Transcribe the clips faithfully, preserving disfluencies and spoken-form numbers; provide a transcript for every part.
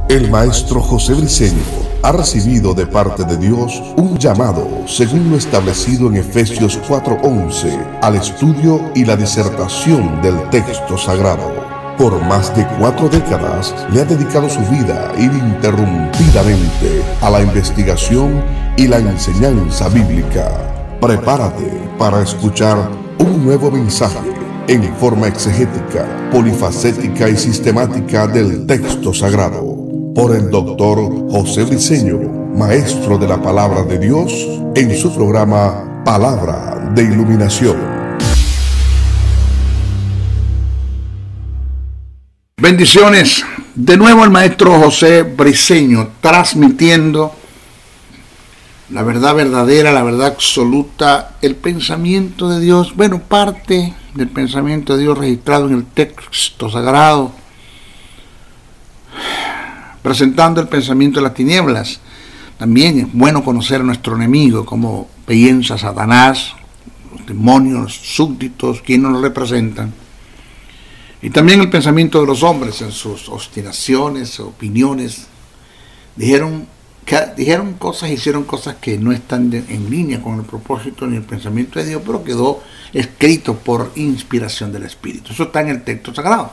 El maestro José Briceño ha recibido de parte de Dios un llamado, según lo establecido en Efesios cuatro once, al estudio y la disertación del texto sagrado. Por más de cuatro décadas le ha dedicado su vida ininterrumpidamente a la investigación y la enseñanza bíblica. Prepárate para escuchar un nuevo mensaje en forma exegética, polifacética y sistemática del texto sagrado, por el doctor José Briceño, maestro de la palabra de Dios, en su programa Palabra de Iluminación. Bendiciones. De nuevo el maestro José Briceño, transmitiendo la verdad verdadera, la verdad absoluta, el pensamiento de Dios, bueno, parte del pensamiento de Dios registrado en el texto sagrado, presentando el pensamiento de las tinieblas. También es bueno conocer a nuestro enemigo, cómo piensa Satanás, los demonios, los súbditos, quienes nos representan. Y también el pensamiento de los hombres en sus obstinaciones, opiniones. Dijeron, que, dijeron cosas, hicieron cosas que no están de, en línea con el propósito ni el pensamiento de Dios, pero quedó escrito por inspiración del Espíritu. Eso está en el texto sagrado.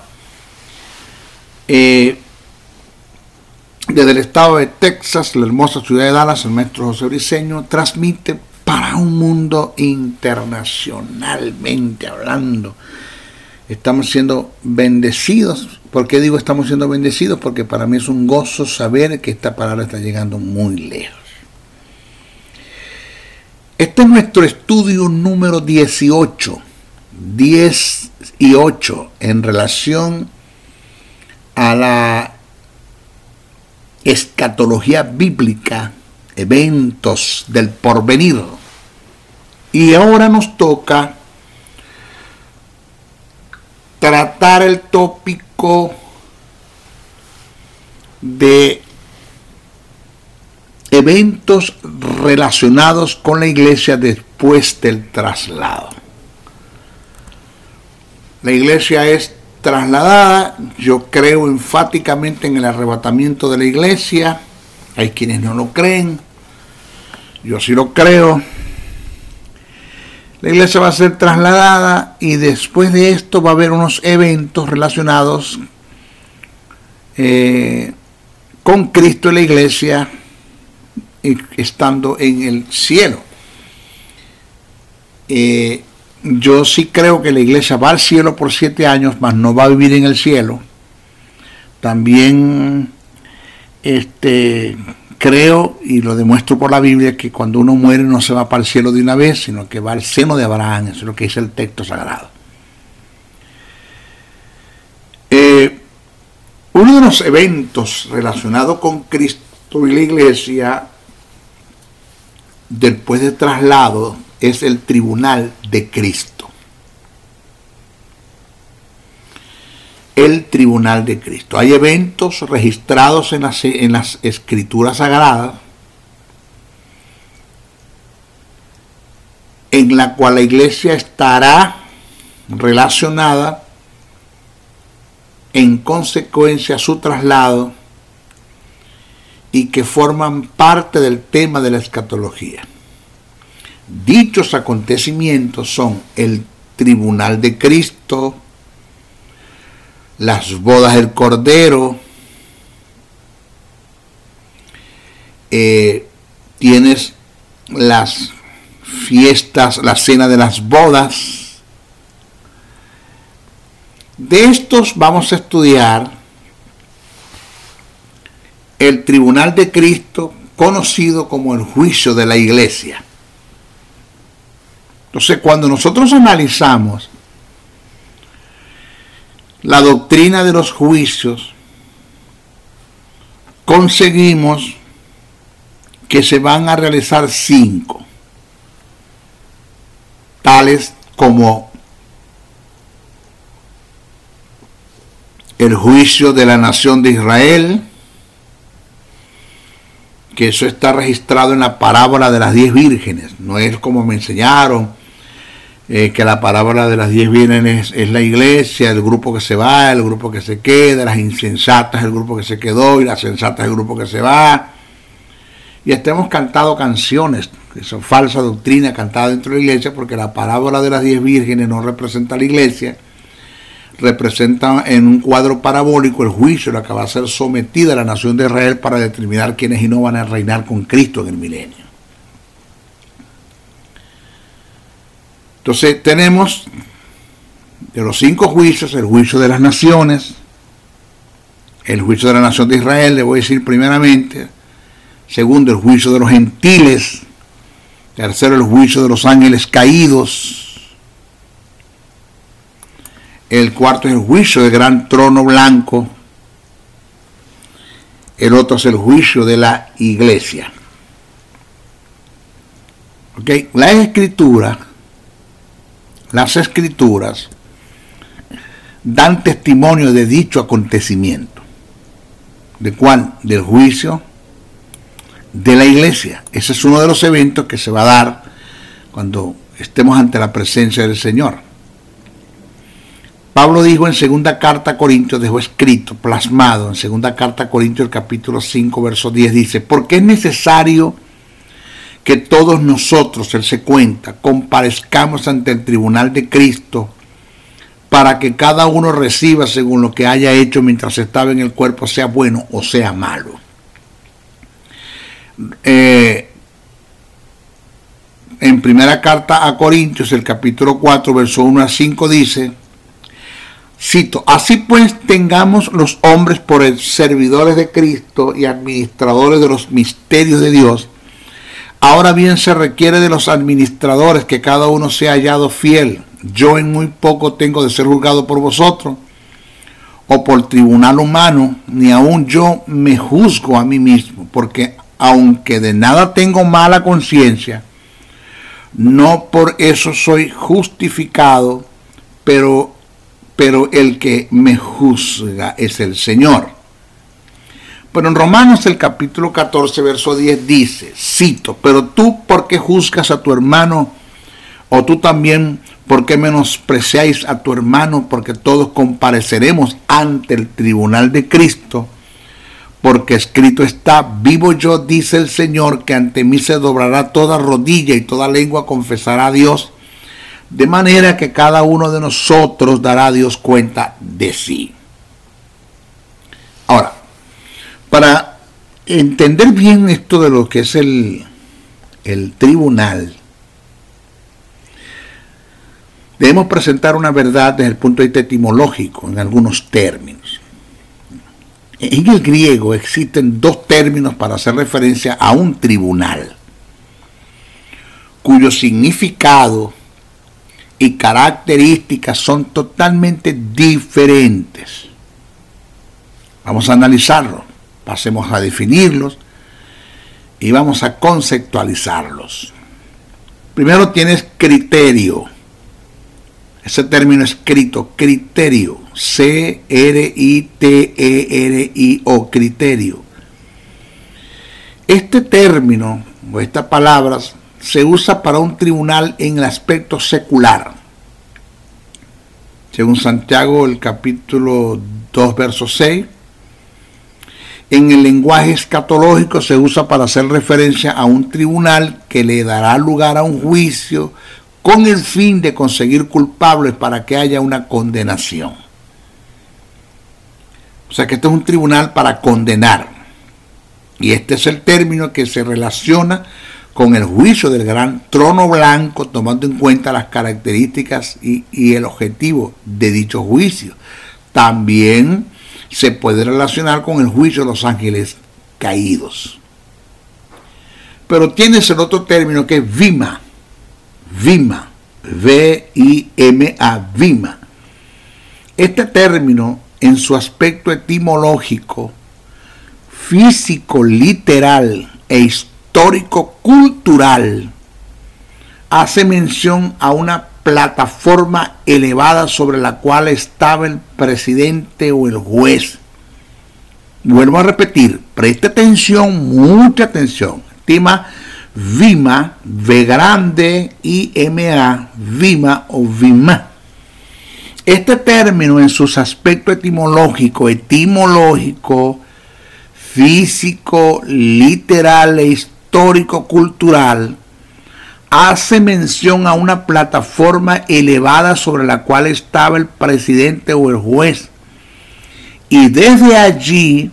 Eh, Desde el estado de Texas, la hermosa ciudad de Dallas, el maestro José Briceño transmite para un mundo internacionalmente hablando. Estamos siendo bendecidos. ¿Por qué digo estamos siendo bendecidos? Porque para mí es un gozo saber que esta palabra está llegando muy lejos. Este es nuestro estudio número dieciocho. diez y ocho en relación a la escatología bíblica, eventos del porvenir. Y ahora nos toca tratar el tópico de eventos relacionados con la iglesia después del traslado. La iglesia es trasladada. Yo creo enfáticamente en el arrebatamiento de la iglesia. Hay quienes no lo creen. Yo sí lo creo. La iglesia va a ser trasladada y después de esto va a haber unos eventos relacionados eh, con Cristo y la iglesia estando en el cielo. Eh, Yo sí creo que la iglesia va al cielo por siete años, mas no va a vivir en el cielo. También este, creo, y lo demuestro por la Biblia, que cuando uno muere no se va para el cielo de una vez, sino que va al seno de Abraham. Eso es lo que dice el texto sagrado. Eh, uno de los eventos relacionados con Cristo y la iglesia después de traslado es el tribunal de Cristo. El tribunal de Cristo. Hay eventos registrados en las, en las escrituras sagradas en la cual la iglesia estará relacionada en consecuencia a su traslado y que forman parte del tema de la escatología. Dichos acontecimientos son el tribunal de Cristo, las bodas del Cordero, eh, tienes las fiestas, la cena de las bodas. De estos vamos a estudiar el tribunal de Cristo, conocido como el juicio de la iglesia. Entonces, cuando nosotros analizamos la doctrina de los juicios, conseguimos que se van a realizar cinco, tales como el juicio de la nación de Israel, que eso está registrado en la parábola de las diez vírgenes. No es como me enseñaron eh, que la parábola de las diez vírgenes es, es la iglesia, el grupo que se va, el grupo que se queda, las insensatas el grupo que se quedó y las sensatas el grupo que se va. Y hasta hemos cantado canciones, que son falsa doctrina cantada dentro de la iglesia, porque la parábola de las diez vírgenes no representa a la iglesia, representa en un cuadro parabólico el juicio a la que va a ser sometida la nación de Israel para determinar quiénes y no van a reinar con Cristo en el milenio. Entonces tenemos de los cinco juicios, el juicio de las naciones, el juicio de la nación de Israel, le voy a decir primeramente. Segundo, el juicio de los gentiles. Tercero, el juicio de los ángeles caídos. El cuarto es el juicio del gran trono blanco. El otro es el juicio de la iglesia. ¿Okay? La escritura, las escrituras dan testimonio de dicho acontecimiento. ¿De cuál? Del juicio de la iglesia. Ese es uno de los eventos que se va a dar cuando estemos ante la presencia del Señor. Pablo dijo en segunda carta a Corintios, dejó escrito, plasmado en segunda carta a Corintios, el capítulo cinco, verso diez, dice: porque es necesario que todos nosotros, él se cuenta, comparezcamos ante el tribunal de Cristo, para que cada uno reciba según lo que haya hecho mientras estaba en el cuerpo, sea bueno o sea malo. Eh, en primera carta a Corintios, el capítulo cuatro, verso uno a cinco, dice, cito: así pues tengamos los hombres por el servidores de Cristo y administradores de los misterios de Dios. Ahora bien, se requiere de los administradores que cada uno sea hallado fiel. Yo en muy poco tengo de ser juzgado por vosotros o por tribunal humano, ni aun yo me juzgo a mí mismo, porque aunque de nada tengo mala conciencia, no por eso soy justificado, pero, pero el que me juzga es el Señor. Pero en Romanos el capítulo catorce, verso diez dice, cito: pero tú, ¿por qué juzgas a tu hermano? O tú también, ¿por qué menospreciáis a tu hermano? Porque todos compareceremos ante el tribunal de Cristo. Porque escrito está: vivo yo, dice el Señor, que ante mí se doblará toda rodilla y toda lengua confesará a Dios, de manera que cada uno de nosotros dará a Dios cuenta de sí. Ahora, para entender bien esto de lo que es el, el tribunal, debemos presentar una verdad desde el punto de vista etimológico en algunos términos. En el griego existen dos términos para hacer referencia a un tribunal, cuyo significado y características son totalmente diferentes. Vamos a analizarlo, pasemos a definirlos y vamos a conceptualizarlos. Primero tienes criterio. Ese término escrito, criterio, C R I T E R I O, criterio. Este término o estas palabras se usa para un tribunal en el aspecto secular. Según Santiago, el capítulo dos, verso seis, en el lenguaje escatológico se usa para hacer referencia a un tribunal que le dará lugar a un juicio con el fin de conseguir culpables para que haya una condenación. O sea que este es un tribunal para condenar. Y este es el término que se relaciona con el juicio del gran trono blanco, tomando en cuenta las características y, y el objetivo de dicho juicio. También se puede relacionar con el juicio de los ángeles caídos. Pero tienes el otro término que es vima. Vima, V I M A, vima. Este término, en su aspecto etimológico, físico, literal e histórico-cultural, hace mención a una plataforma elevada sobre la cual estaba el presidente o el juez. Vuelvo a repetir, preste atención, mucha atención. Estima Vima, V grande, I M A, Vima o Vima. Este término en sus aspectos etimológico, etimológico, físico, literal e histórico-cultural, hace mención a una plataforma elevada sobre la cual estaba el presidente o el juez. Y desde allí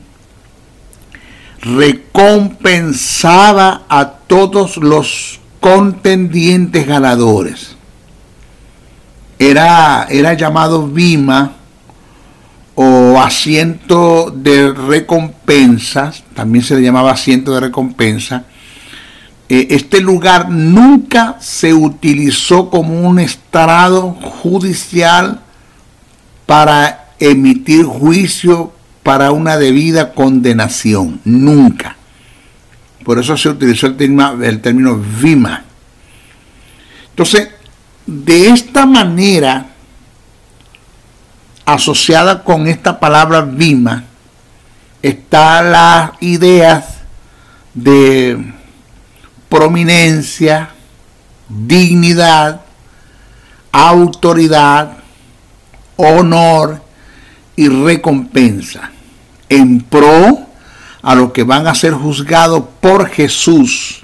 recompensaba a todos los contendientes ganadores. Era, era llamado Vima o asiento de recompensas, también se le llamaba asiento de recompensa. Este lugar nunca se utilizó como un estrado judicial para emitir juicio para una debida condenación, nunca. Por eso se utilizó el término, el término Vima. Entonces, de esta manera, asociada con esta palabra Vima, están las ideas de prominencia, dignidad, autoridad, honor y recompensa en pro a los que van a ser juzgados por Jesús,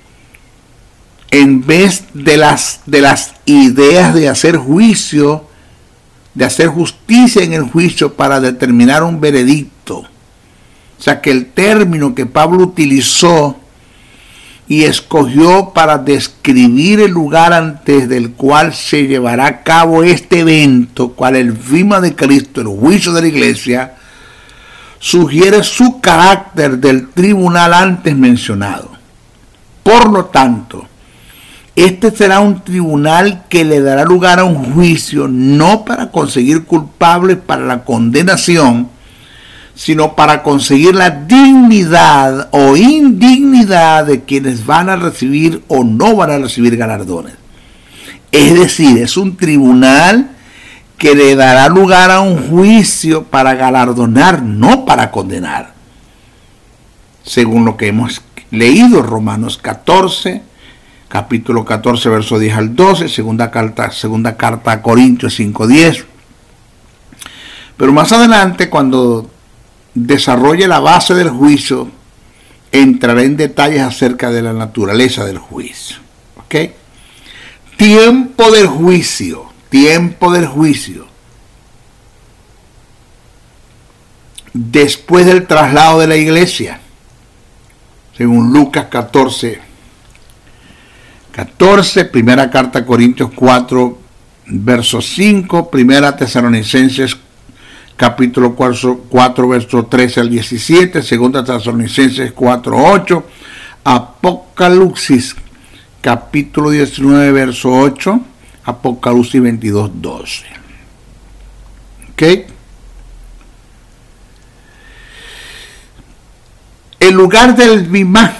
en vez de las, de las ideas de hacer juicio, de hacer justicia en el juicio para determinar un veredicto. O sea que el término que Pablo utilizó y escogió para describir el lugar antes del cual se llevará a cabo este evento, cual el Vima de Cristo, el juicio de la iglesia, sugiere su carácter del tribunal antes mencionado. Por lo tanto, este será un tribunal que le dará lugar a un juicio no para conseguir culpables para la condenación, sino para conseguir la dignidad o indignidad de quienes van a recibir o no van a recibir galardones. Es decir, es un tribunal que le dará lugar a un juicio para galardonar, no para condenar. Según lo que hemos leído, Romanos catorce, capítulo catorce, verso diez al doce, segunda carta, segunda carta a Corintios cinco, diez. Pero más adelante, cuando desarrolle la base del juicio, entraré en detalles acerca de la naturaleza del juicio. ¿Ok? Tiempo del juicio. Tiempo del juicio. Después del traslado de la iglesia. Según Lucas catorce, catorce, primera carta a Corintios cuatro, verso cinco, primera Tesalonicenses capítulo cuatro, verso trece al diecisiete, segunda Tesalonicenses cuatro, ocho, Apocalipsis capítulo diecinueve, verso ocho, Apocalipsis veintidós, doce. ¿Ok? El lugar del Vima,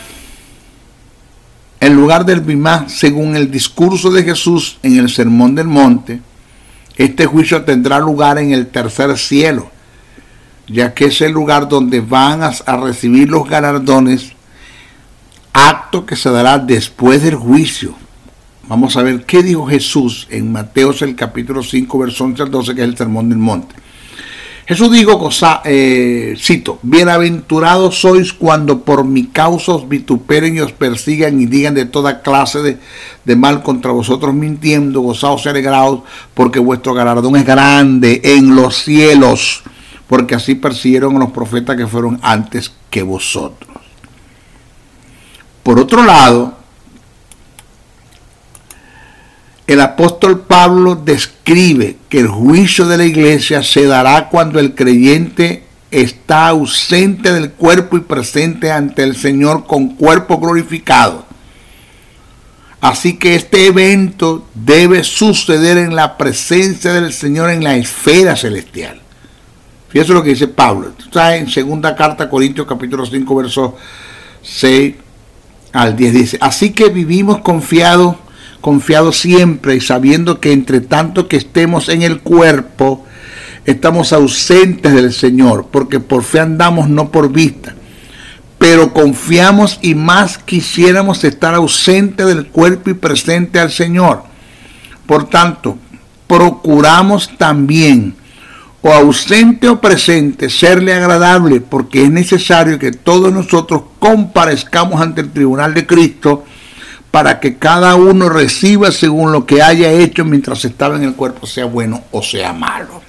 el lugar del Vima, según el discurso de Jesús en el Sermón del Monte, este juicio tendrá lugar en el tercer cielo, ya que es el lugar donde van a, a recibir los galardones, acto que se dará después del juicio. Vamos a ver qué dijo Jesús en Mateo el capítulo cinco, verso once al doce, que es el Sermón del Monte. Jesús dijo, cosa, eh, cito, bienaventurados sois cuando por mi causa os vituperen y os persigan y digan de toda clase de, de mal contra vosotros mintiendo, gozaos y alegraos, porque vuestro galardón es grande en los cielos, porque así persiguieron a los profetas que fueron antes que vosotros. Por otro lado, el apóstol Pablo describe que el juicio de la iglesia se dará cuando el creyente está ausente del cuerpo y presente ante el Señor con cuerpo glorificado. Así que este evento debe suceder en la presencia del Señor en la esfera celestial. Fíjese lo que dice Pablo. Está en segunda carta a Corintios capítulo cinco, versos seis al diez. Dice, así que vivimos confiados confiado siempre y sabiendo que entre tanto que estemos en el cuerpo, estamos ausentes del Señor, porque por fe andamos, no por vista. pero confiamos y más quisiéramos estar ausente del cuerpo y presente al Señor. Por tanto, procuramos también, o ausente o presente, serle agradable, porque es necesario que todos nosotros comparezcamos ante el tribunal de Cristo, para que cada uno reciba según lo que haya hecho mientras estaba en el cuerpo, sea bueno o sea malo.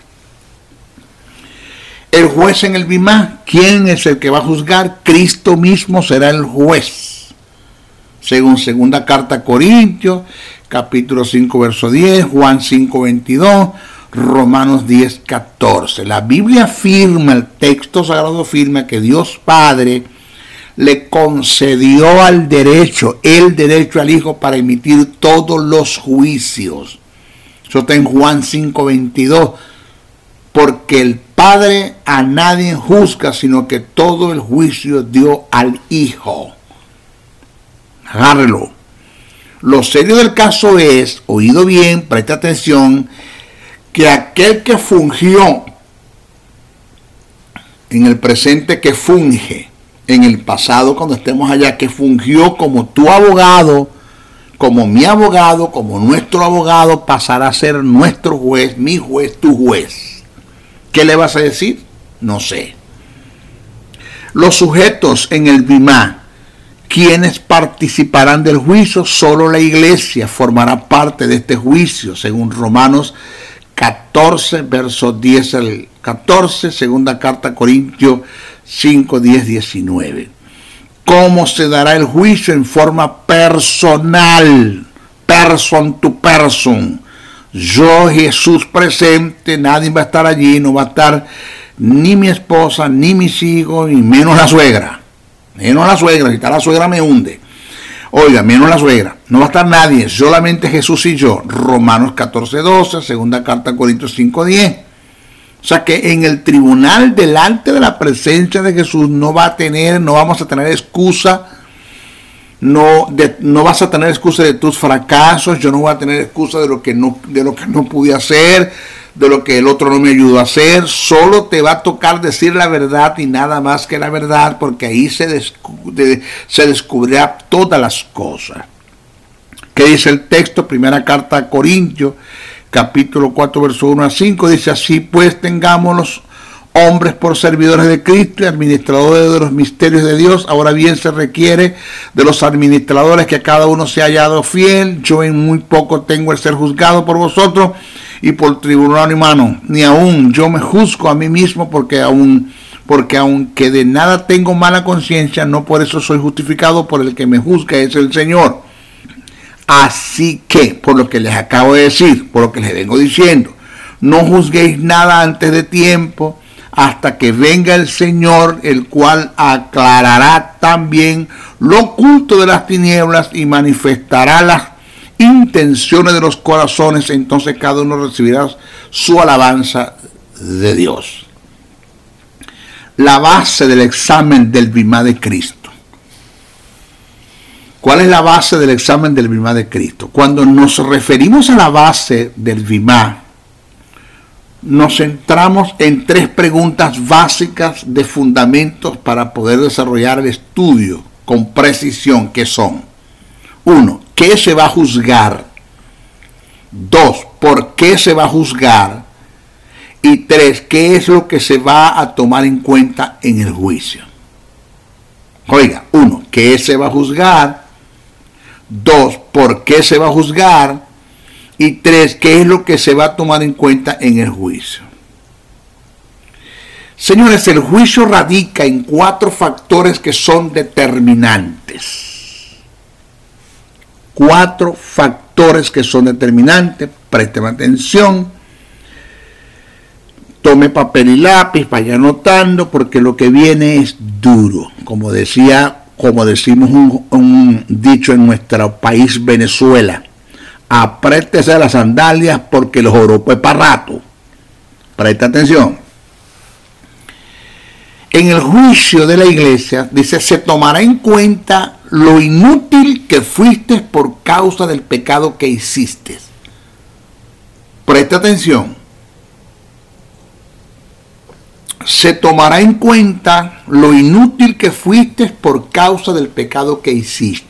El juez en el Bimá, ¿quién es el que va a juzgar? Cristo mismo será el juez. Según segunda carta a Corintios, capítulo cinco, verso diez, Juan cinco, veintidós, Romanos diez, catorce. La Biblia afirma, el texto sagrado afirma que Dios Padre le concedió al derecho, el derecho al Hijo para emitir todos los juicios. Eso está en Juan cinco, veintidós. Porque el Padre a nadie juzga, sino que todo el juicio dio al Hijo. Agárrelo. Lo serio del caso es, oído bien, presta atención, que aquel que fungió en el presente, que funge en el pasado, cuando estemos allá, que fungió como tu abogado, como mi abogado, como nuestro abogado, pasará a ser nuestro juez, mi juez, tu juez. ¿Qué le vas a decir? No sé. Los sujetos en el Bimá, ¿quiénes participarán del juicio? Solo la iglesia formará parte de este juicio, según Romanos catorce, versos diez al catorce, segunda carta a Corintios cinco, diez, diecinueve. ¿Cómo se dará el juicio? En forma personal, person to person. Yo, Jesús presente, nadie va a estar allí, no va a estar ni mi esposa, ni mis hijos, ni menos la suegra. Menos la suegra, si está la suegra me hunde. Oiga, menos la suegra. No va a estar nadie, solamente Jesús y yo. Romanos catorce, doce, segunda carta a Corintios cinco, diez. O sea que en el tribunal, delante de la presencia de Jesús, no va a tener, no vamos a tener excusa. No, de, no vas a tener excusa de tus fracasos, yo no voy a tener excusa de lo que no, de lo que no pude hacer, de lo que el otro no me ayudó a hacer. Solo te va a tocar decir la verdad y nada más que la verdad, porque ahí se, descu de, se descubrirá todas las cosas. ¿Qué dice el texto? Primera carta a Corintios, capítulo cuatro, verso uno a cinco, dice así: pues tengámoslos hombres por servidores de Cristo y administradores de los misterios de Dios. Ahora bien, se requiere de los administradores que cada uno sea hallado fiel. Yo en muy poco tengo el ser juzgado por vosotros y por tribunal humano. Ni aún yo me juzgo a mí mismo, porque aún porque aunque de nada tengo mala conciencia, no por eso soy justificado, por el que me juzga es el Señor. Así que, por lo que les acabo de decir, por lo que les vengo diciendo, no juzguéis nada antes de tiempo, hasta que venga el Señor, el cual aclarará también lo oculto de las tinieblas y manifestará las intenciones de los corazones. Entonces cada uno recibirá su alabanza de Dios. La base del examen del Bimá de Cristo. ¿Cuál es la base del examen del Bimá de Cristo? Cuando nos referimos a la base del Bimá, nos centramos en tres preguntas básicas de fundamentos para poder desarrollar el estudio con precisión, que son: uno, ¿qué se va a juzgar? Dos, ¿por qué se va a juzgar? Y tres, ¿qué es lo que se va a tomar en cuenta en el juicio? Oiga, uno, ¿qué se va a juzgar? Dos, ¿por qué se va a juzgar? Y tres, ¿qué es lo que se va a tomar en cuenta en el juicio? Señores, el juicio radica en cuatro factores que son determinantes. Cuatro factores que son determinantes. Presten atención. Tome papel y lápiz, vaya anotando, porque lo que viene es duro. Como decía, como decimos un, un dicho en nuestro país, Venezuela: apriétese las sandalias porque los oropos es para rato. Presta atención. En el juicio de la iglesia, dice, se tomará en cuenta lo inútil que fuiste por causa del pecado que hiciste. Presta atención. se tomará en cuenta lo inútil que fuiste por causa del pecado que hiciste.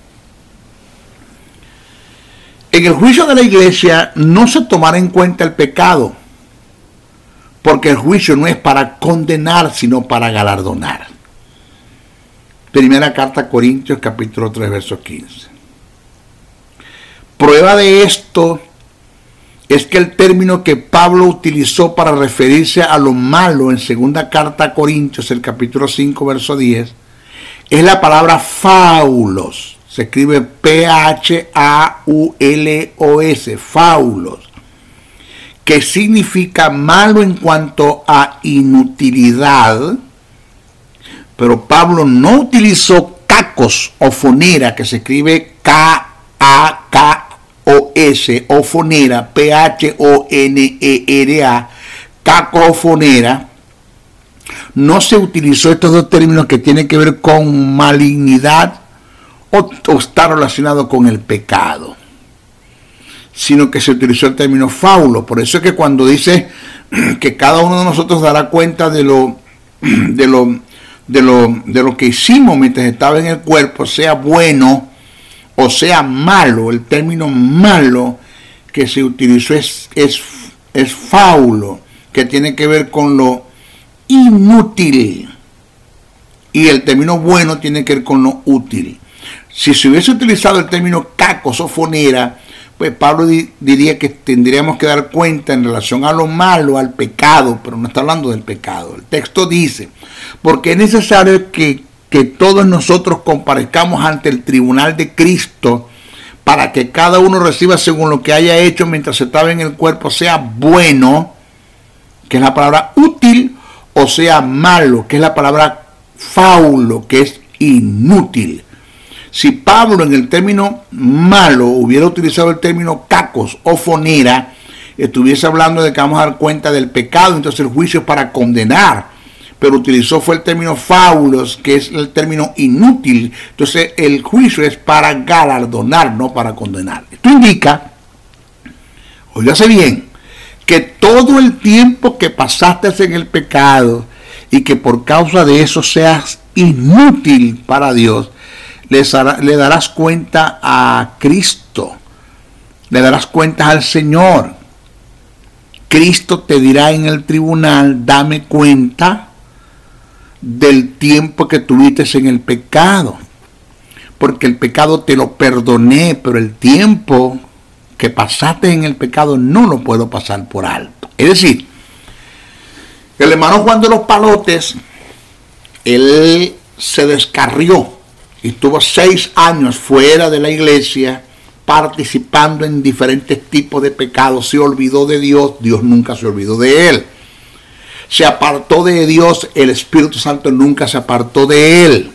En el juicio de la iglesia no se tomará en cuenta el pecado, porque el juicio no es para condenar, sino para galardonar. Primera carta a Corintios, capítulo tres, verso quince. Prueba de esto es que el término que Pablo utilizó para referirse a lo malo en segunda carta a Corintios, el capítulo cinco, verso diez, es la palabra faulos. Se escribe P H A U L O S, faulos, que significa malo en cuanto a inutilidad, pero Pablo no utilizó cacos o fonera, que se escribe K A K O S, o fonera, P H O N E R A, cacofonera. No se utilizó estos dos términos que tienen que ver con malignidad o, o está relacionado con el pecado, sino que se utilizó el término faulo. Por eso es que cuando dice que cada uno de nosotros dará cuenta de lo, de lo, de lo, de lo que hicimos mientras estaba en el cuerpo, sea bueno o sea malo, el término malo que se utilizó es, es, es faulo, que tiene que ver con lo inútil, y el término bueno tiene que ver con lo útil. Si se hubiese utilizado el término cacos o fonera, pues Pablo di, diría que tendríamos que dar cuenta en relación a lo malo, al pecado, pero no está hablando del pecado. El texto dice, porque es necesario que que todos nosotros comparezcamos ante el tribunal de Cristo para que cada uno reciba según lo que haya hecho mientras estaba en el cuerpo, sea bueno, que es la palabra útil, o sea malo, que es la palabra faulo, que es inútil. Si Pablo en el término malo hubiera utilizado el término cacos o fonera, estuviese hablando de que vamos a dar cuenta del pecado, entonces el juicio es para condenar. Pero utilizó fue el término faulos, que es el término inútil. Entonces el juicio es para galardonar, no para condenar. Esto indica, óigase bien, que todo el tiempo que pasaste en el pecado y que por causa de eso seas inútil para Dios, les hará, le darás cuenta a Cristo, le darás cuenta al Señor. Cristo te dirá en el tribunal, dame cuenta del tiempo que tuviste en el pecado, porque el pecado te lo perdoné, pero el tiempo que pasaste en el pecado no lo puedo pasar por alto. Es decir, el hermano Juan de los Palotes, él se descarrió y estuvo seis años fuera de la iglesia participando en diferentes tipos de pecados. Se olvidó de Dios, Dios nunca se olvidó de él. Se apartó de Dios, el Espíritu Santo nunca se apartó de él.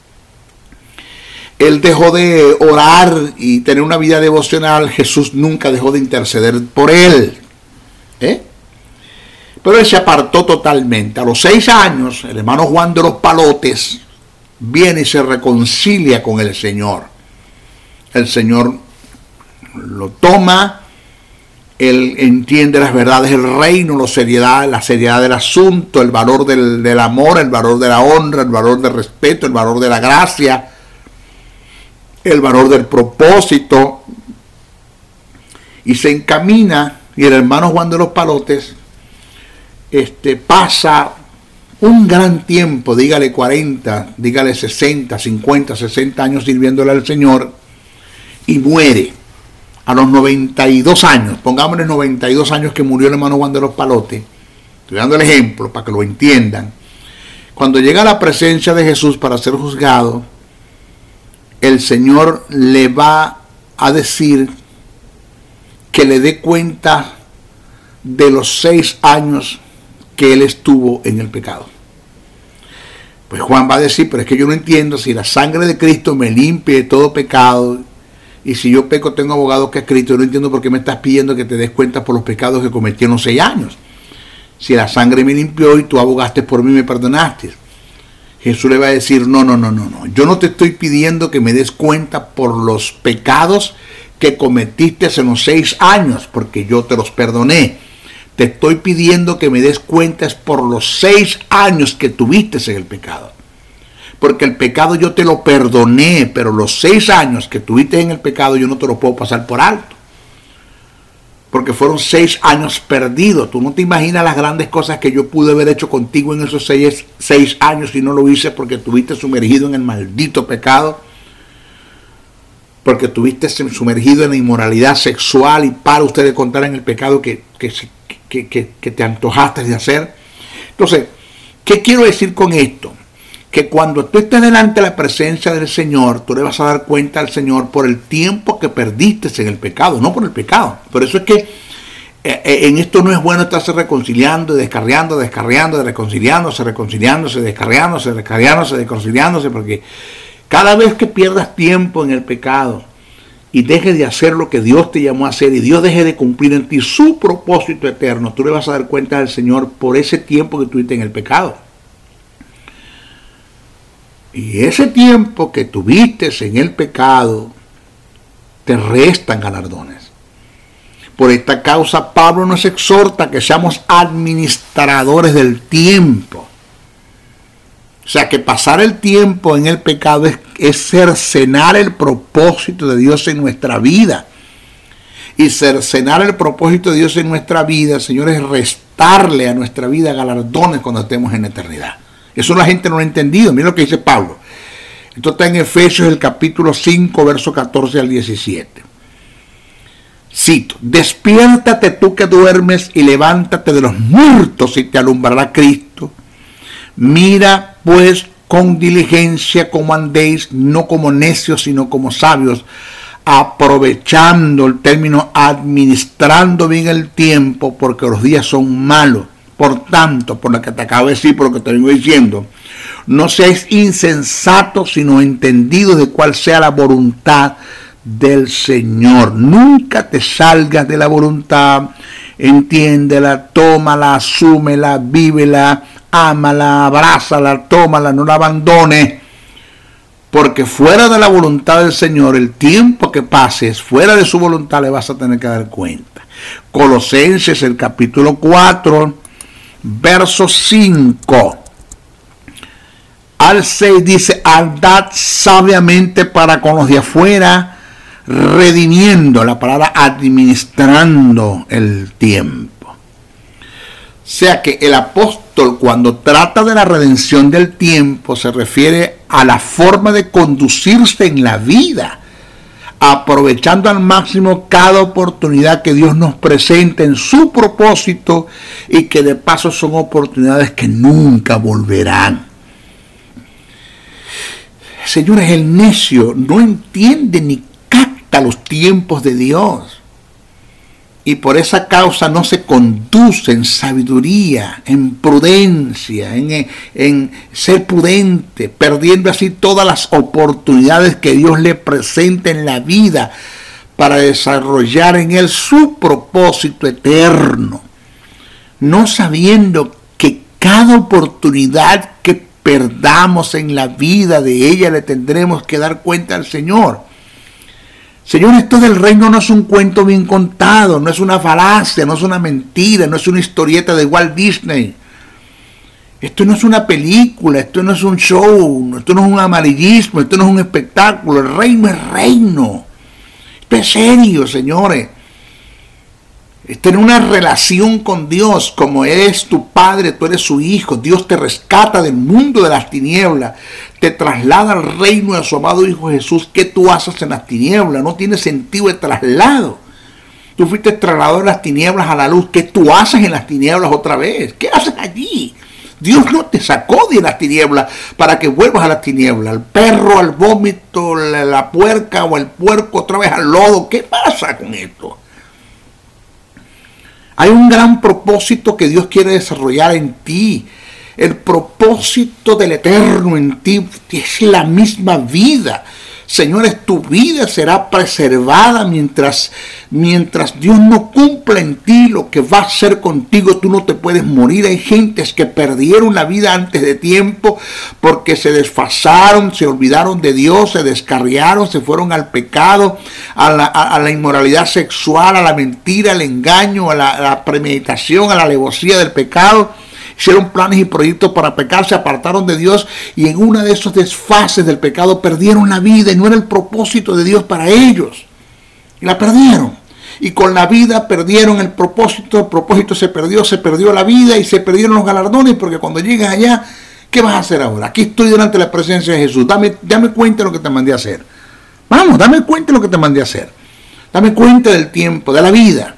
Él dejó de orar y tener una vida devocional, Jesús nunca dejó de interceder por él. ¿Eh? Pero él se apartó totalmente. A los seis años, el hermano Juan de los Palotes viene y se reconcilia con el Señor. El Señor lo toma. Él entiende las verdades del reino, la seriedad, la seriedad del asunto, el valor del, del amor, el valor de la honra, el valor del respeto, el valor de la gracia, el valor del propósito. Y se encamina, y el hermano Juan de los Palotes este, pasa un gran tiempo, dígale cuarenta, dígale sesenta, cincuenta, sesenta años sirviéndole al Señor, y muere. A los noventa y dos años, pongámosle noventa y dos años que murió el hermano Juan de los Palotes, estoy dando el ejemplo para que lo entiendan. Cuando llega a la presencia de Jesús para ser juzgado, el Señor le va a decir que le dé cuenta de los seis años que él estuvo en el pecado. Pues Juan va a decir, pero es que yo no entiendo, si la sangre de Cristo me limpia de todo pecado, y si yo peco tengo abogado que es Cristo, yo no entiendo por qué me estás pidiendo que te des cuenta por los pecados que cometí en los seis años. Si la sangre me limpió y tú abogaste por mí y me perdonaste. Jesús le va a decir, no, no, no, no, no. Yo no te estoy pidiendo que me des cuenta por los pecados que cometiste en los seis años, porque yo te los perdoné. Te te estoy pidiendo que me des cuentas por los seis años que tuviste en el pecado. Porque el pecado yo te lo perdoné, pero los seis años que tuviste en el pecado yo no te lo puedo pasar por alto. Porque fueron seis años perdidos. Tú no te imaginas las grandes cosas que yo pude haber hecho contigo en esos seis, seis años y no lo hice porque estuviste sumergido en el maldito pecado. Porque estuviste sumergido en la inmoralidad sexual y para ustedes contar en el pecado que, que, que, que, que te antojaste de hacer. Entonces, ¿qué quiero decir con esto? Que cuando tú estés delante de la presencia del Señor, tú le vas a dar cuenta al Señor por el tiempo que perdiste en el pecado, no por el pecado. Por eso es que eh, en esto no es bueno estarse reconciliando, descarriando, descarriando, reconciliándose, reconciliándose, descarriándose, descarriándose, reconciliándose, porque cada vez que pierdas tiempo en el pecado y dejes de hacer lo que Dios te llamó a hacer y Dios deje de cumplir en ti su propósito eterno, tú le vas a dar cuenta al Señor por ese tiempo que tuviste en el pecado. Y ese tiempo que tuviste en el pecado, te restan galardones. Por esta causa, Pablo nos exhorta que seamos administradores del tiempo. O sea, que pasar el tiempo en el pecado es, es cercenar el propósito de Dios en nuestra vida. Y cercenar el propósito de Dios en nuestra vida, Señor, es restarle a nuestra vida galardones cuando estemos en la eternidad. Eso la gente no lo ha entendido. Mira lo que dice Pablo. Esto está en Efesios, el capítulo cinco, verso catorce al diecisiete. Cito: despiértate tú que duermes y levántate de los muertos y te alumbrará Cristo. Mira pues con diligencia cómo andéis, no como necios, sino como sabios, aprovechando el término, administrando bien el tiempo, porque los días son malos. Por tanto, por lo que te acabo de decir, por lo que te vengo diciendo, no seáis insensatos, sino entendidos de cuál sea la voluntad del Señor. Nunca te salgas de la voluntad, entiéndela, tómala, asúmela, vívela, ámala, abrázala, tómala, no la abandones. Porque fuera de la voluntad del Señor, el tiempo que pases fuera de su voluntad le vas a tener que dar cuenta. Colosenses, el capítulo cuatro, verso cinco al seis dice: andad sabiamente para con los de afuera, redimiendo, la palabra administrando el tiempo. O sea que el apóstol, cuando trata de la redención del tiempo, se refiere a la forma de conducirse en la vida, aprovechando al máximo cada oportunidad que Dios nos presenta en su propósito y que de paso son oportunidades que nunca volverán. Señores, el necio no entiende ni capta los tiempos de Dios y por esa causa no se conduce en sabiduría, en prudencia, en, en ser prudente, perdiendo así todas las oportunidades que Dios le presenta en la vida para desarrollar en él su propósito eterno, no sabiendo que cada oportunidad que perdamos en la vida de ella le tendremos que dar cuenta al Señor. Señor, esto del reino no es un cuento bien contado, no es una falacia, no es una mentira, no es una historieta de Walt Disney. Esto no es una película, esto no es un show, esto no es un amarillismo, esto no es un espectáculo. El reino es reino. Esto es serio, señores. Tener una relación con Dios, como eres tu padre, tú eres su hijo. Dios te rescata del mundo de las tinieblas, te traslada al reino de su amado Hijo Jesús. ¿Qué tú haces en las tinieblas? No tiene sentido de traslado. Tú fuiste trasladado de las tinieblas a la luz. ¿Qué tú haces en las tinieblas otra vez? ¿Qué haces allí? Dios no te sacó de las tinieblas para que vuelvas a las tinieblas. El perro al vómito, la, la puerca o el puerco otra vez al lodo. ¿Qué pasa con esto? Hay un gran propósito que Dios quiere desarrollar en ti. El propósito del Eterno en ti es la misma vida. Señores, tu vida será preservada mientras, mientras Dios no cumpla en ti lo que va a hacer contigo. Tú no te puedes morir. Hay gentes que perdieron la vida antes de tiempo porque se desfasaron, se olvidaron de Dios, se descarriaron, se fueron al pecado, a la, a, a la inmoralidad sexual, a la mentira, al engaño, a la, a la premeditación, a la alevosía del pecado. Hicieron planes y proyectos para pecar, se apartaron de Dios y en uno de esos desfases del pecado perdieron la vida y no era el propósito de Dios para ellos. Y la perdieron. Y con la vida perdieron el propósito, el propósito se perdió, se perdió la vida y se perdieron los galardones, porque cuando llegues allá, ¿qué vas a hacer ahora? Aquí estoy delante de la presencia de Jesús. Dame, dame cuenta de lo que te mandé a hacer. Vamos, dame cuenta de lo que te mandé a hacer. Dame cuenta del tiempo, de la vida.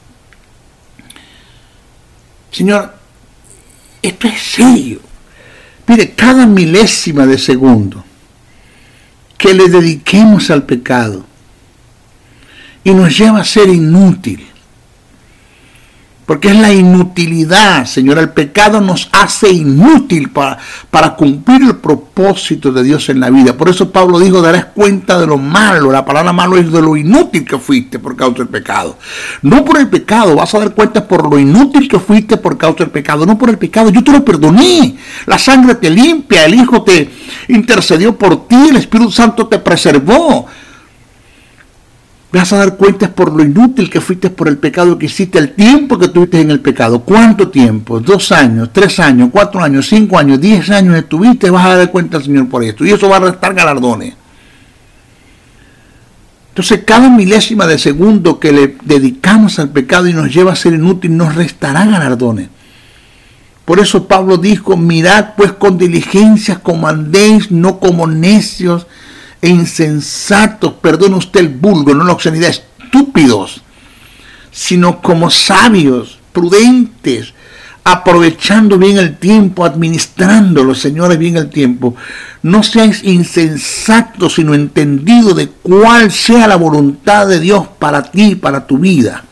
Señor, esto es serio. Mire, cada milésima de segundo que le dediquemos al pecado y nos lleva a ser inútil. Porque es la inutilidad, Señor. El pecado nos hace inútil para, para cumplir el propósito de Dios en la vida. Por eso Pablo dijo, darás cuenta de lo malo. La palabra malo es de lo inútil que fuiste por causa del pecado. No por el pecado, vas a dar cuenta por lo inútil que fuiste por causa del pecado. No por el pecado, yo te lo perdoné. La sangre te limpia, el Hijo te intercedió por ti, el Espíritu Santo te preservó. Vas a dar cuentas por lo inútil que fuiste por el pecado que hiciste, el tiempo que tuviste en el pecado. ¿Cuánto tiempo? Dos años, tres años, cuatro años, cinco años, diez años estuviste, vas a dar cuenta al Señor por esto. Y eso va a restar galardones. Entonces, cada milésima de segundo que le dedicamos al pecado y nos lleva a ser inútil, nos restará galardones. Por eso Pablo dijo, mirad pues con diligencia como andéis, no como necios e insensatos, perdone usted el vulgo, no la obscenidad, estúpidos, sino como sabios, prudentes, aprovechando bien el tiempo, administrándolo, señores, bien el tiempo. No seáis insensatos, sino entendidos de cuál sea la voluntad de Dios para ti, para tu vida.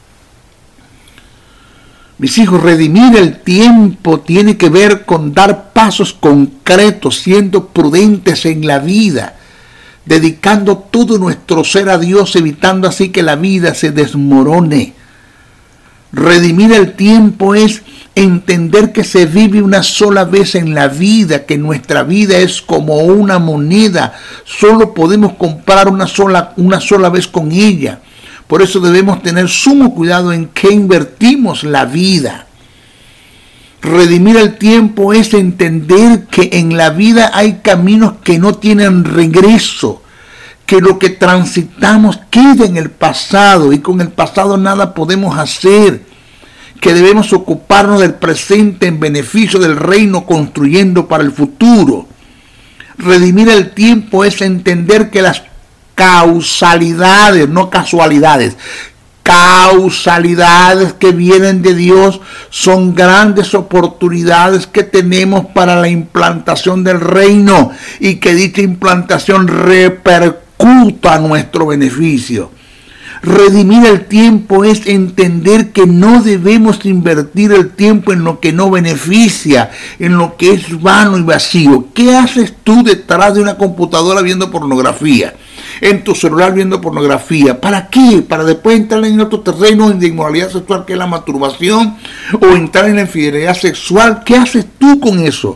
Mis hijos, redimir el tiempo tiene que ver con dar pasos concretos, siendo prudentes en la vida, dedicando todo nuestro ser a Dios, evitando así que la vida se desmorone. Redimir el tiempo es entender que se vive una sola vez en la vida, que nuestra vida es como una moneda, solo podemos comprar una sola, una sola vez con ella. Por eso debemos tener sumo cuidado en qué invertimos la vida. Redimir el tiempo es entender que en la vida hay caminos que no tienen regreso, que lo que transitamos queda en el pasado y con el pasado nada podemos hacer, que debemos ocuparnos del presente en beneficio del reino construyendo para el futuro. Redimir el tiempo es entender que las causalidades, no casualidades, causalidades que vienen de Dios son grandes oportunidades que tenemos para la implantación del reino y que dicha implantación repercuta a nuestro beneficio. Redimir el tiempo es entender que no debemos invertir el tiempo en lo que no beneficia, en lo que es vano y vacío. ¿Qué haces tú detrás de una computadora viendo pornografía? En tu celular viendo pornografía. ¿Para qué? Para después entrar en otro terreno de inmoralidad sexual que es la masturbación o entrar en la infidelidad sexual. ¿Qué haces tú con eso?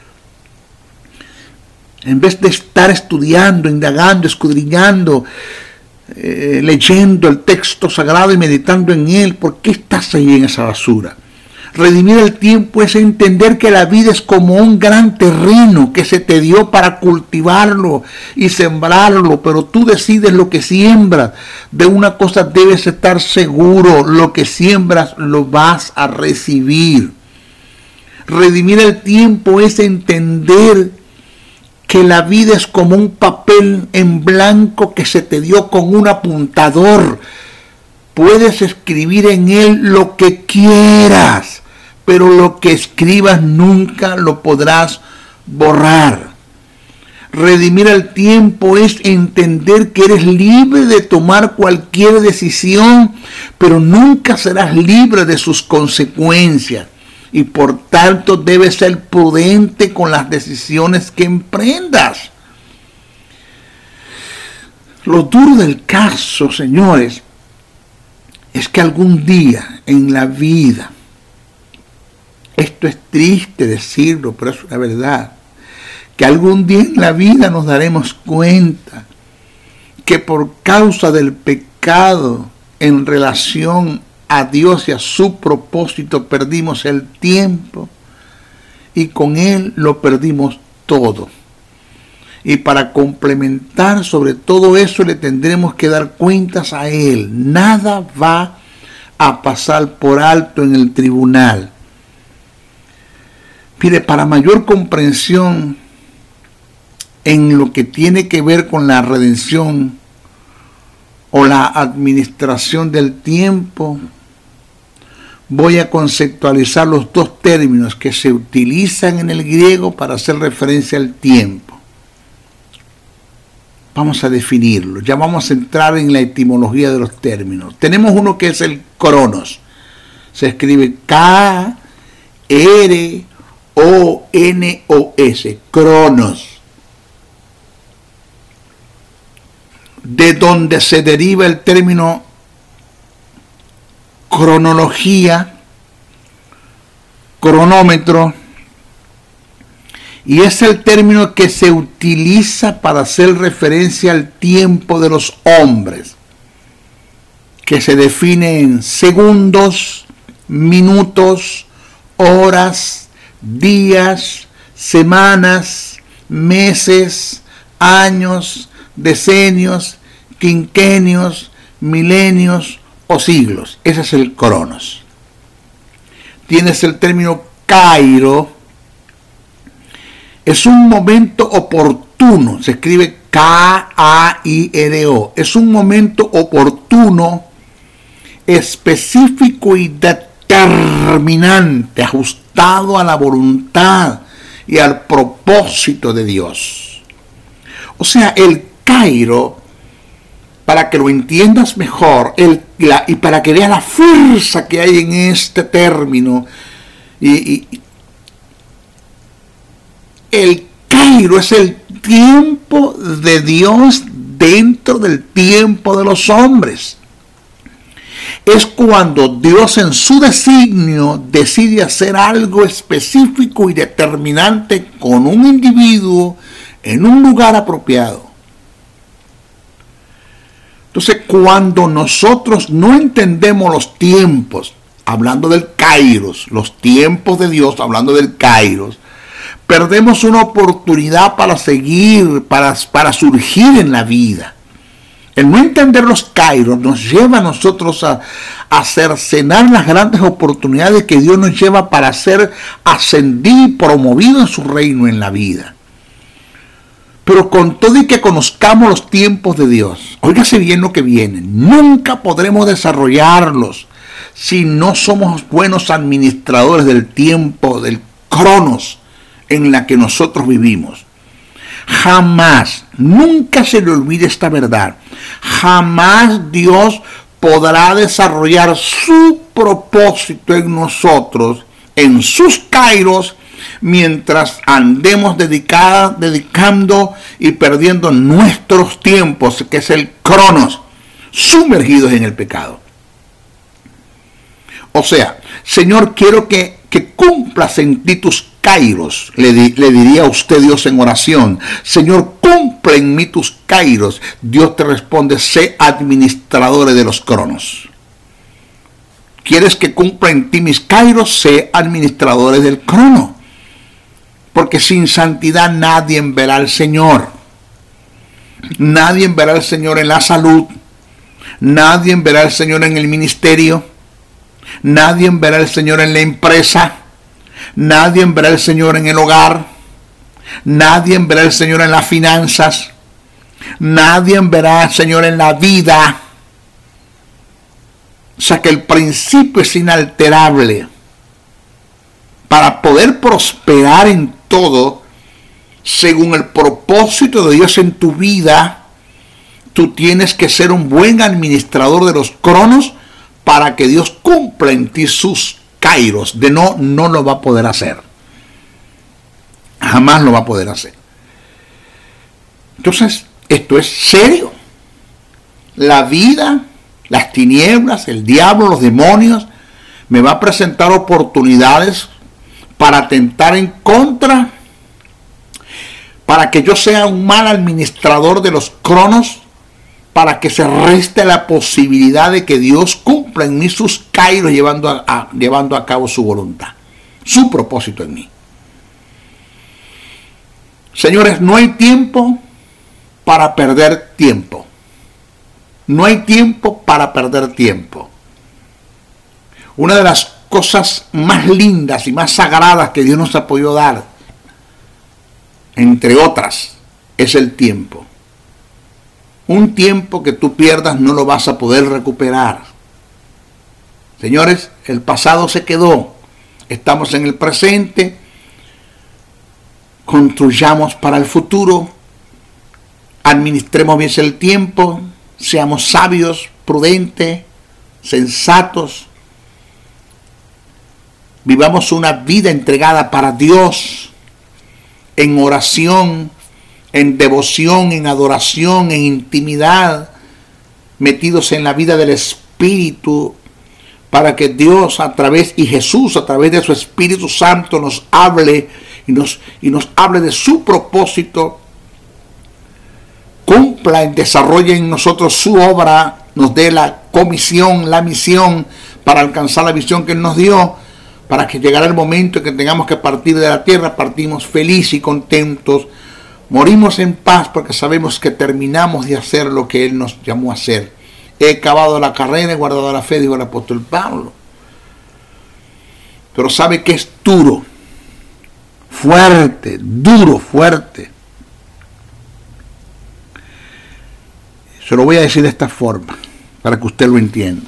En vez de estar estudiando, indagando, escudriñando, eh, leyendo el texto sagrado y meditando en él, ¿por qué estás ahí en esa basura? Redimir el tiempo es entender que la vida es como un gran terreno que se te dio para cultivarlo y sembrarlo, pero tú decides lo que siembras. De una cosa debes estar seguro, lo que siembras lo vas a recibir. Redimir el tiempo es entender que la vida es como un papel en blanco que se te dio con un apuntador. Puedes escribir en él lo que quieras, pero lo que escribas nunca lo podrás borrar. Redimir el tiempo es entender que eres libre de tomar cualquier decisión, pero nunca serás libre de sus consecuencias. Y por tanto debes ser prudente con las decisiones que emprendas. Lo duro del caso, señores, es que algún día en la vida, esto es triste decirlo, pero es una verdad, que algún día en la vida nos daremos cuenta que por causa del pecado en relación a Dios y a su propósito perdimos el tiempo y con él lo perdimos todo. Y para complementar sobre todo eso le tendremos que dar cuentas a él. Nada va a pasar por alto en el tribunal. Mire, para mayor comprensión en lo que tiene que ver con la redención o la administración del tiempo, voy a conceptualizar los dos términos que se utilizan en el griego para hacer referencia al tiempo. Vamos a definirlo, ya vamos a entrar en la etimología de los términos. Tenemos uno que es el cronos, se escribe K R O N O S, cronos, de donde se deriva el término cronología, cronómetro, y es el término que se utiliza para hacer referencia al tiempo de los hombres, que se define en segundos, minutos, horas, días, semanas, meses, años, decenios, quinquenios, milenios o siglos. Ese es el cronos. Tienes el término kairo. Es un momento oportuno, se escribe K A I R O. Es un momento oportuno, específico y determinante, ajustado a la voluntad y al propósito de Dios. O sea, el kairo, para que lo entiendas mejor, el, la, y para que veas la fuerza que hay en este término, y, y el kairo es el tiempo de Dios dentro del tiempo de los hombres. Es cuando Dios en su designio decide hacer algo específico y determinante con un individuo en un lugar apropiado. Entonces, cuando nosotros no entendemos los tiempos, hablando del kairos, los tiempos de Dios, hablando del kairos, perdemos una oportunidad para seguir, para, para surgir en la vida. El no entender los kairos nos lleva a nosotros a, a cercenar las grandes oportunidades que Dios nos lleva para ser ascendido y promovido en su reino en la vida. Pero con todo y que conozcamos los tiempos de Dios, óigase bien lo que viene, nunca podremos desarrollarlos si no somos buenos administradores del tiempo, del cronos en la que nosotros vivimos. Jamás, nunca se le olvide esta verdad, jamás Dios podrá desarrollar su propósito en nosotros, en sus kairos, mientras andemos dedicada, dedicando y perdiendo nuestros tiempos, que es el cronos, sumergidos en el pecado. O sea, Señor, quiero que, que cumplas en ti tus kairos, le, di, le diría a usted Dios en oración. Señor, cumple en mí tus kairos. Dios te responde, sé administradores de los cronos. ¿Quieres que cumpla en ti mis kairos? Sé administradores del crono. Porque sin santidad nadie verá al Señor. Nadie verá al Señor en la salud. Nadie verá al Señor en el ministerio. Nadie verá al Señor en la empresa. Nadie verá al Señor en el hogar. Nadie verá al Señor en las finanzas. Nadie verá al Señor en la vida. O sea que el principio es inalterable. Para poder prosperar en todo, según el propósito de Dios en tu vida, tú tienes que ser un buen administrador de los cronos para que Dios cumpla en ti sus kairos. De no, no lo va a poder hacer. Jamás lo va a poder hacer. Entonces, esto es serio. la vida, las tinieblas, el diablo, los demonios, me va a presentar oportunidades para atentar en contra, para que yo sea un mal administrador de los cronos, para que se reste la posibilidad de que Dios cumpla en mí sus kairos, llevando a, a, llevando a cabo su voluntad, su propósito en mí. Señores, no hay tiempo para perder tiempo. No hay tiempo para perder tiempo. Una de las cosas más lindas y más sagradas que Dios nos ha podido dar, entre otras, es el tiempo. Un tiempo que tú pierdas no lo vas a poder recuperar. Señores, el pasado se quedó. Estamos en el presente. Construyamos para el futuro. Administremos bien el tiempo. Seamos sabios, prudentes, sensatos. Vivamos una vida entregada para Dios, en oración, en devoción, en adoración, en intimidad, metidos en la vida del Espíritu, para que Dios a través, y Jesús a través de su Espíritu Santo nos hable y nos, y nos hable de su propósito, cumpla y desarrolle en nosotros su obra, nos dé la comisión, la misión para alcanzar la visión que Él nos dio, para que llegara el momento en que tengamos que partir de la tierra, partimos felices y contentos, morimos en paz porque sabemos que terminamos de hacer lo que Él nos llamó a hacer. He acabado la carrera, he guardado la fe, dijo el apóstol Pablo. Pero sabe que es duro, fuerte, duro, fuerte. Se lo voy a decir de esta forma, para que usted lo entienda.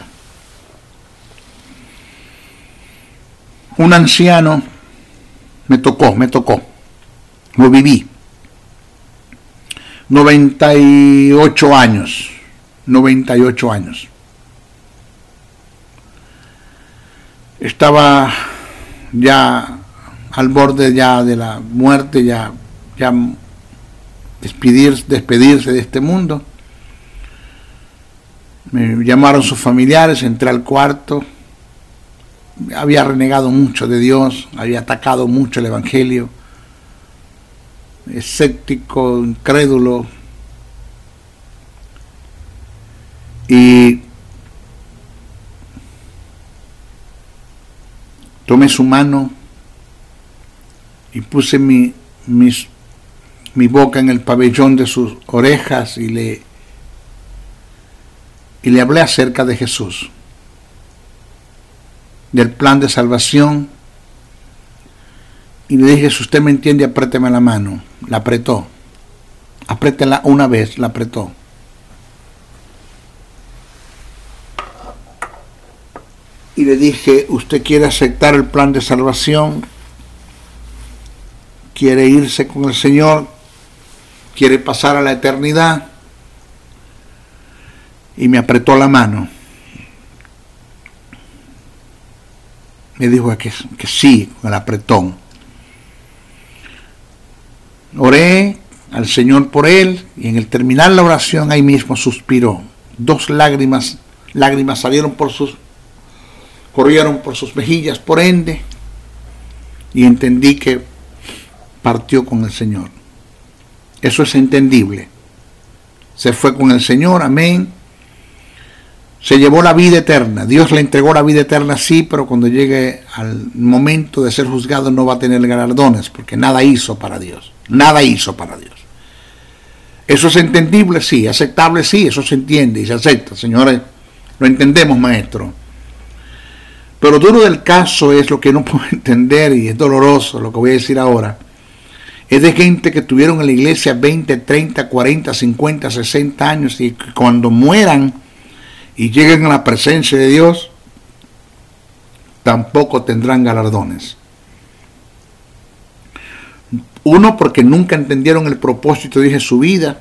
Un anciano me tocó, me tocó, lo viví. noventa y ocho años, noventa y ocho años. Estaba ya al borde ya de la muerte, ya, ya despedir, despedirse de este mundo. Me llamaron sus familiares, entré al cuarto. Había renegado mucho de Dios, había atacado mucho el Evangelio, escéptico, incrédulo, y tomé su mano y puse mi, mis, mi boca en el pabellón de sus orejas y le, y le hablé acerca de Jesús, del plan de salvación, y le dije: si usted me entiende, apriéteme la mano. La apretó. Apriétela una vez, la apretó. Y le dije: ¿usted quiere aceptar el plan de salvación? ¿Quiere irse con el Señor? ¿Quiere pasar a la eternidad? Y me apretó la mano. Me dijo que, que sí, con el apretón. Oré al Señor por él, y en el terminar la oración ahí mismo suspiró. Dos lágrimas, lágrimas salieron por sus, corrieron por sus mejillas, por ende, y entendí que partió con el Señor. Eso es entendible. Se fue con el Señor, amén. Se llevó la vida eterna. Dios le entregó la vida eterna, sí, pero cuando llegue al momento de ser juzgado no va a tener galardones, porque nada hizo para Dios. Nada hizo para Dios. Eso es entendible, sí. Aceptable, sí. Eso se entiende y se acepta, señores. Lo entendemos, maestro. Pero duro del caso es lo que no puedo entender, y es doloroso lo que voy a decir ahora. Es de gente que estuvieron en la iglesia veinte, treinta, cuarenta, cincuenta, sesenta años, y cuando mueran y lleguen a la presencia de Dios, tampoco tendrán galardones. Uno, porque nunca entendieron el propósito de Dios en su vida.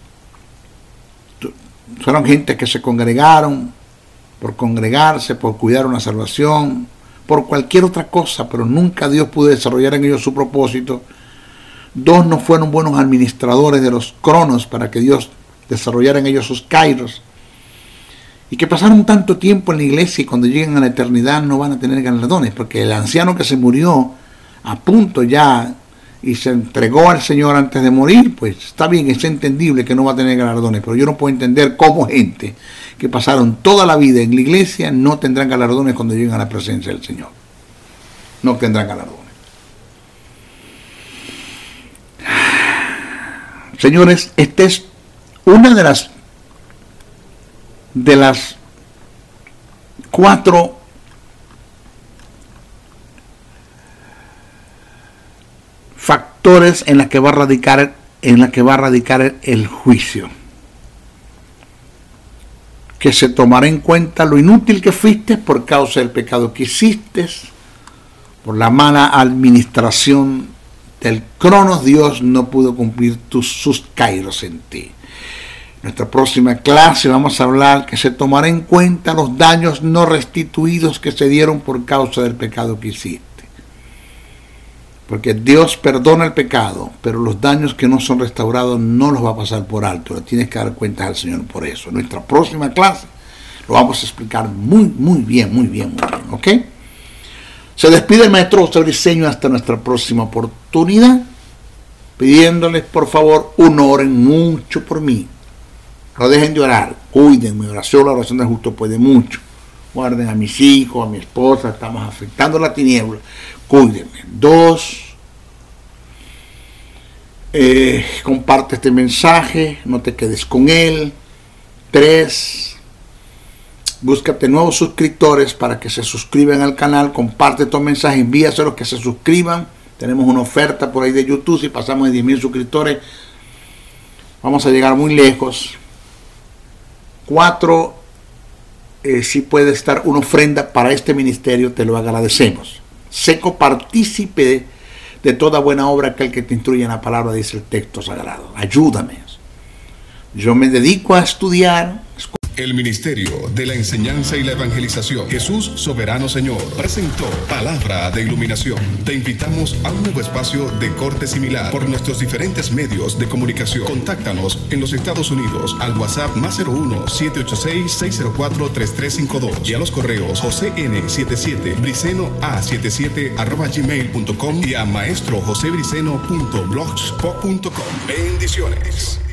Fueron gente que se congregaron por congregarse, por cuidar una salvación, por cualquier otra cosa, pero nunca Dios pudo desarrollar en ellos su propósito. Dos, no fueron buenos administradores de los cronos para que Dios desarrollara en ellos sus kairos. y que pasaron tanto tiempo en la iglesia y cuando lleguen a la eternidad no van a tener galardones, porque el anciano que se murió a punto ya y se entregó al Señor antes de morir, pues está bien, es entendible que no va a tener galardones, pero yo no puedo entender cómo gente que pasaron toda la vida en la iglesia no tendrán galardones cuando lleguen a la presencia del Señor. No tendrán galardones. Señores, esta es una de las de las cuatro factores en la que va a radicar en la que va a radicar el juicio. Que se tomará en cuenta lo inútil que fuiste por causa del pecado que hiciste, por la mala administración del cronos. Dios no pudo cumplir tus, sus kairos en ti. En nuestra próxima clase vamos a hablar que se tomará en cuenta los daños no restituidos que se dieron por causa del pecado que hiciste. Porque Dios perdona el pecado, pero los daños que no son restaurados no los va a pasar por alto. Le tienes que dar cuenta al Señor por eso. En nuestra próxima clase lo vamos a explicar muy, muy bien, muy bien, muy bien. ¿Ok? Se despide el maestro José Briceño hasta nuestra próxima oportunidad, pidiéndoles por favor, no oren mucho por mí. No dejen de orar, cuídenme. Oración, la oración del justo puede mucho. Guarden a mis hijos, a mi esposa, estamos afectando la tiniebla. Cuídenme. Dos, eh, comparte este mensaje, no te quedes con él. Tres, búscate nuevos suscriptores para que se suscriban al canal. Comparte estos mensajes, envíaselos que se suscriban. Tenemos una oferta por ahí de YouTube. Si pasamos de diez mil suscriptores, vamos a llegar muy lejos. Cuatro, eh, si puede estar una ofrenda para este ministerio, te lo agradecemos. Sé copartícipe de, de toda buena obra aquel que te instruye en la palabra, dice el texto sagrado. Ayúdame. Yo me dedico a estudiar. El Ministerio de la Enseñanza y la Evangelización, Jesús Soberano Señor, presentó Palabra de Iluminación. Te invitamos a un nuevo espacio de corte similar por nuestros diferentes medios de comunicación. Contáctanos en los Estados Unidos al WhatsApp más cero uno, siete ocho seis, seis cero cuatro, tres tres cinco dos y a los correos jose ene setenta y siete, briceno a setenta y siete arroba gmail punto com y a maestro jose briceno punto blogspot punto com. Bendiciones.